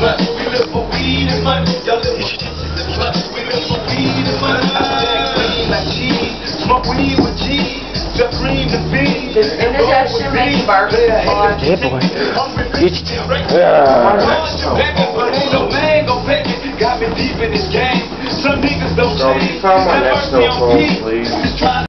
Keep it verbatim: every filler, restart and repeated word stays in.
But we live for weed and money. Y'all live for shit. But we live for weed and money. I stack green like cheese. Smoke weed with cheese. Just cream the beans. This indigestion makes you barf. Yeah, boy. It's, yeah. Got me deep in this game. Some niggas don't So, change. you found my next cell phone, please.